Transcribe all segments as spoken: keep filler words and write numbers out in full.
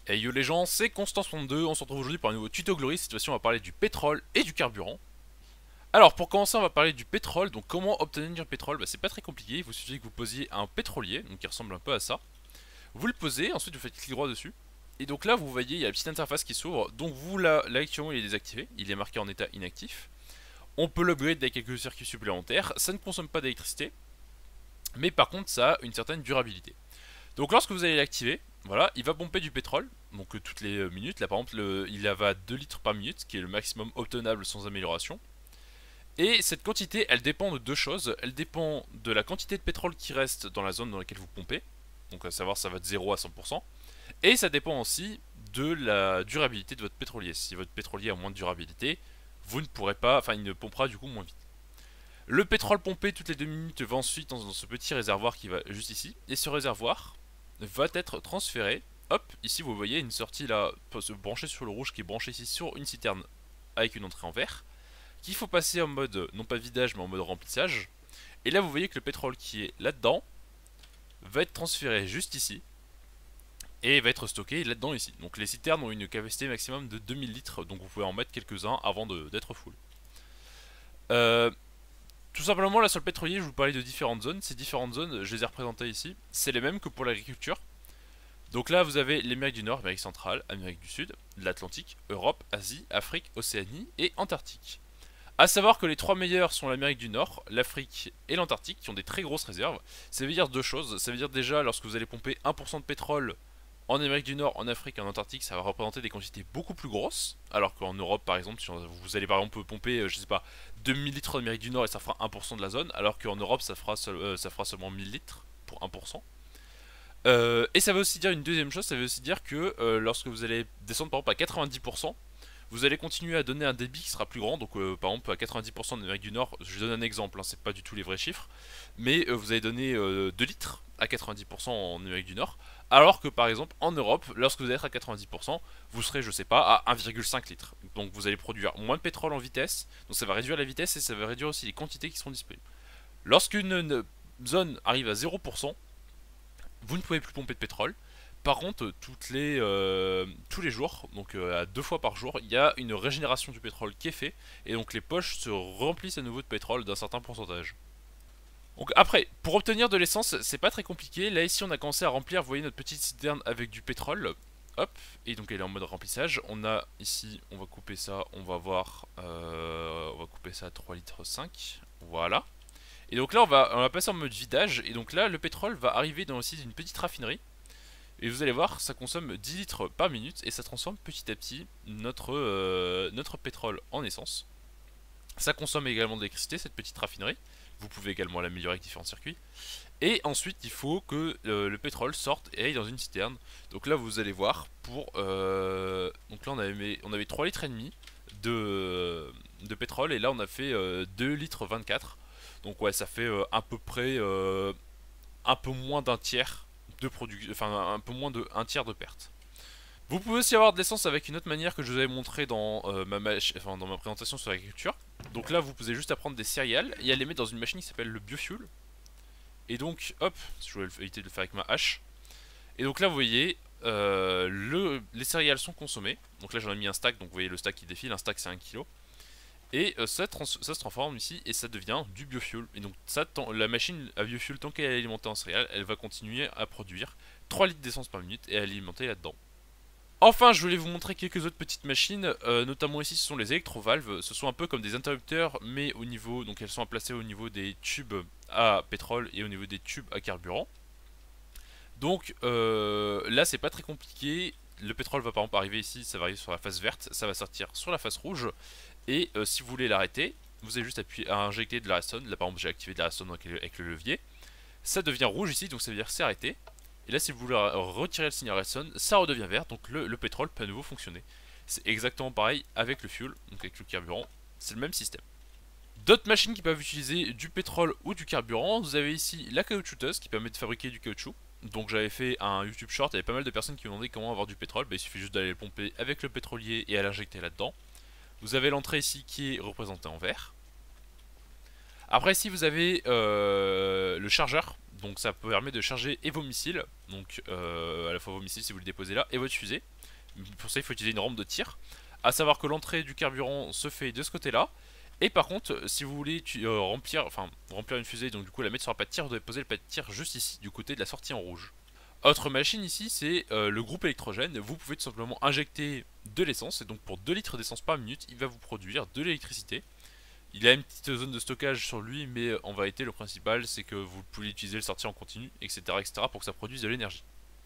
Hey yo les gens, c'est Constant soixante-deux, on se retrouve aujourd'hui pour un nouveau tuto Glory. Cette fois-ci on va parler du pétrole et du carburant. Alors pour commencer on va parler du pétrole. Donc comment obtenir du pétrole, bah, c'est pas très compliqué. Il vous suffit que vous posiez un pétrolier, donc qui ressemble un peu à ça. Vous le posez, ensuite vous faites clic droit dessus. Et donc là vous voyez il y a la petite interface qui s'ouvre. Donc vous là, là actuellement il est désactivé, il est marqué en état inactif. On peut l'upgrade avec quelques circuits supplémentaires, ça ne consomme pas d'électricité. Mais par contre ça a une certaine durabilité. Donc lorsque vous allez l'activer, voilà, il va pomper du pétrole, donc euh, toutes les euh, minutes. Là par exemple, le, il va à deux litres par minute, qui est le maximum obtenable sans amélioration. Et cette quantité, elle dépend de deux choses. Elle dépend de la quantité de pétrole qui reste dans la zone dans laquelle vous pompez. Donc à savoir, ça va de zéro à cent pour cent. Et ça dépend aussi de la durabilité de votre pétrolier. Si votre pétrolier a moins de durabilité, vous ne pourrez pas, enfin il ne pompera du coup moins vite. Le pétrole pompé toutes les deux minutes va ensuite dans ce petit réservoir qui va juste ici. Et ce réservoir va être transféré. Hop, ici vous voyez une sortie là, se brancher sur le rouge qui est branché ici sur une citerne avec une entrée en verre. Qu'il faut passer en mode, non pas vidage mais en mode remplissage. Et là vous voyez que le pétrole qui est là-dedans va être transféré juste ici. Et va être stocké là-dedans ici. Donc les citernes ont une capacité maximum de deux mille litres. Donc vous pouvez en mettre quelques-uns avant d'être full. Euh, Tout simplement, là sur le pétrolier, je vous parlais de différentes zones. Ces différentes zones, je les ai représentées ici. C'est les mêmes que pour l'agriculture. Donc là, vous avez l'Amérique du Nord, Amérique centrale, Amérique du Sud, l'Atlantique, Europe, Asie, Afrique, Océanie et Antarctique. A savoir que les trois meilleurs sont l'Amérique du Nord, l'Afrique et l'Antarctique, qui ont des très grosses réserves. Ça veut dire deux choses. Ça veut dire déjà, lorsque vous allez pomper un pour cent de pétrole en Amérique du Nord, en Afrique et en Antarctique, ça va représenter des quantités beaucoup plus grosses. Alors qu'en Europe, par exemple, si vous allez par exemple pomper, je sais pas, deux mille litres en Amérique du Nord et ça fera un pour cent de la zone, alors qu'en Europe, ça fera, seul, euh, ça fera seulement mille litres pour un pour cent. Euh, et ça veut aussi dire une deuxième chose, ça veut aussi dire que euh, lorsque vous allez descendre par exemple à quatre-vingt-dix pour cent, vous allez continuer à donner un débit qui sera plus grand. Donc euh, par exemple à quatre-vingt-dix pour cent en Amérique du Nord, je donne un exemple, hein, c'est pas du tout les vrais chiffres, mais euh, vous allez donner euh, deux litres à quatre-vingt-dix pour cent en Amérique du Nord, alors que par exemple en Europe, lorsque vous allez être à quatre-vingt-dix pour cent, vous serez je sais pas à un virgule cinq litres. Donc vous allez produire moins de pétrole en vitesse, donc ça va réduire la vitesse et ça va réduire aussi les quantités qui seront disponibles. Lorsqu'une zone arrive à zéro pour cent, vous ne pouvez plus pomper de pétrole. Par contre, toutes les, euh, tous les jours, donc euh, à deux fois par jour, il y a une régénération du pétrole qui est fait, et donc les poches se remplissent à nouveau de pétrole d'un certain pourcentage. Donc après, pour obtenir de l'essence, c'est pas très compliqué. Là ici, on a commencé à remplir, vous voyez notre petite citerne avec du pétrole. Hop, et donc elle est en mode remplissage. On a ici, on va couper ça, on va voir, euh, on va couper ça à trois litres cinq. Voilà. Et donc là, on va, on va passer en mode vidage, et donc là, le pétrole va arriver dans aussi une petite raffinerie. Et vous allez voir, ça consomme dix litres par minute et ça transforme petit à petit notre, euh, notre pétrole en essence. Ça consomme également de l'électricité, cette petite raffinerie. Vous pouvez également l'améliorer avec différents circuits. Et ensuite, il faut que euh, le pétrole sorte et aille dans une citerne. Donc là, vous allez voir, pour... Euh, donc là, on avait, on avait trois litres et demi de, de pétrole et là, on a fait euh, deux litres vingt-quatre. Donc ouais, ça fait euh, à peu près euh, un peu moins d'un tiers de production, enfin un peu moins de un tiers de perte. Vous pouvez aussi avoir de l'essence avec une autre manière que je vous avais montré dans, euh, ma, enfin, dans ma présentation sur l'agriculture. Donc là, vous pouvez juste à prendre des céréales et à les mettre dans une machine qui s'appelle le biofuel. Et donc, hop, je vais éviter de le faire avec ma hache. Et donc là, vous voyez, euh, le, les céréales sont consommées. Donc là, j'en ai mis un stack, donc vous voyez le stack qui défile, un stack c'est un kilo. Et euh, ça, ça se transforme ici et ça devient du biofuel. Et donc ça, la machine à biofuel, tant qu'elle est alimentée en céréales, elle va continuer à produire trois litres d'essence par minute et à alimenter là-dedans. Enfin, je voulais vous montrer quelques autres petites machines, euh, notamment ici ce sont les électrovalves. Ce sont un peu comme des interrupteurs, mais au niveau, donc elles sont placées au niveau des tubes à pétrole et au niveau des tubes à carburant. Donc euh, là, c'est pas très compliqué. Le pétrole va par exemple arriver ici, ça va arriver sur la face verte, ça va sortir sur la face rouge. Et euh, si vous voulez l'arrêter, vous avez juste appuyé à injecter de la redstone. Là par exemple j'ai activé de la redstone avec le levier. Ça devient rouge ici, donc ça veut dire c'est arrêté. Et là si vous voulez retirer le signal redstone, ça redevient vert, donc le, le pétrole peut à nouveau fonctionner. C'est exactement pareil avec le fuel, donc avec le carburant, c'est le même système. D'autres machines qui peuvent utiliser du pétrole ou du carburant, vous avez ici la caoutchouteuse qui permet de fabriquer du caoutchouc. Donc j'avais fait un YouTube short, il y avait pas mal de personnes qui me demandaient comment avoir du pétrole, bah, il suffit juste d'aller le pomper avec le pétrolier et à l'injecter là-dedans. Vous avez l'entrée ici qui est représentée en vert. Après ici vous avez euh, le chargeur Donc ça permet de charger et vos missiles, donc euh, à la fois vos missiles si vous les déposez là, et votre fusée. Pour ça il faut utiliser une rampe de tir. A savoir que l'entrée du carburant se fait de ce côté là. Et par contre, si vous voulez tu, euh, remplir, enfin, remplir une fusée, donc du coup la mettre sur un pas de tir, vous devez poser le pas de tir juste ici, du côté de la sortie en rouge. Autre machine ici, c'est euh, le groupe électrogène. Vous pouvez tout simplement injecter de l'essence, et donc pour deux litres d'essence par minute, il va vous produire de l'électricité. Il a une petite zone de stockage sur lui, mais en vérité le principal c'est que vous pouvez l'utiliser, le sortir en continu, et cetera, et cetera pour que ça produise de l'énergie.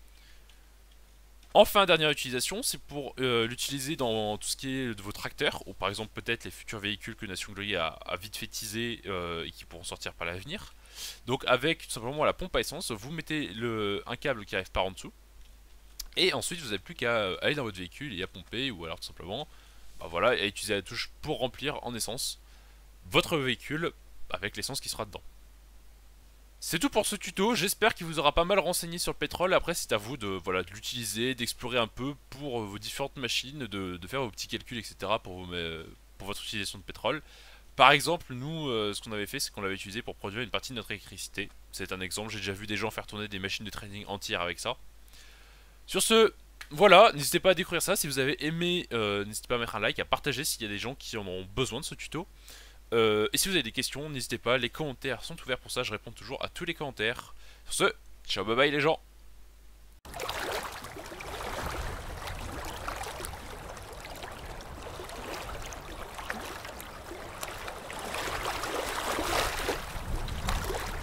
Enfin, dernière utilisation, c'est pour euh, l'utiliser dans tout ce qui est de vos tracteurs, ou par exemple peut-être les futurs véhicules que Nation Glory a, a vite fait teaser euh, et qui pourront sortir par l'avenir. Donc avec tout simplement la pompe à essence, vous mettez le, un câble qui arrive par en dessous, et ensuite vous n'avez plus qu'à aller dans votre véhicule et à pomper, ou alors tout simplement bah voilà, à utiliser la touche pour remplir en essence votre véhicule avec l'essence qui sera dedans. C'est tout pour ce tuto, j'espère qu'il vous aura pas mal renseigné sur le pétrole. Après c'est à vous de voilà, de l'utiliser, d'explorer un peu pour vos différentes machines, de, de faire vos petits calculs, et cetera pour, vos, pour votre utilisation de pétrole. Par exemple, nous, euh, ce qu'on avait fait, c'est qu'on l'avait utilisé pour produire une partie de notre électricité. C'est un exemple, j'ai déjà vu des gens faire tourner des machines de trading entières avec ça. Sur ce, voilà, n'hésitez pas à découvrir ça. Si vous avez aimé, euh, n'hésitez pas à mettre un like, à partager s'il y a des gens qui en ont besoin de ce tuto. Euh, et si vous avez des questions, n'hésitez pas, les commentaires sont ouverts pour ça, je réponds toujours à tous les commentaires. Sur ce, ciao bye bye les gens.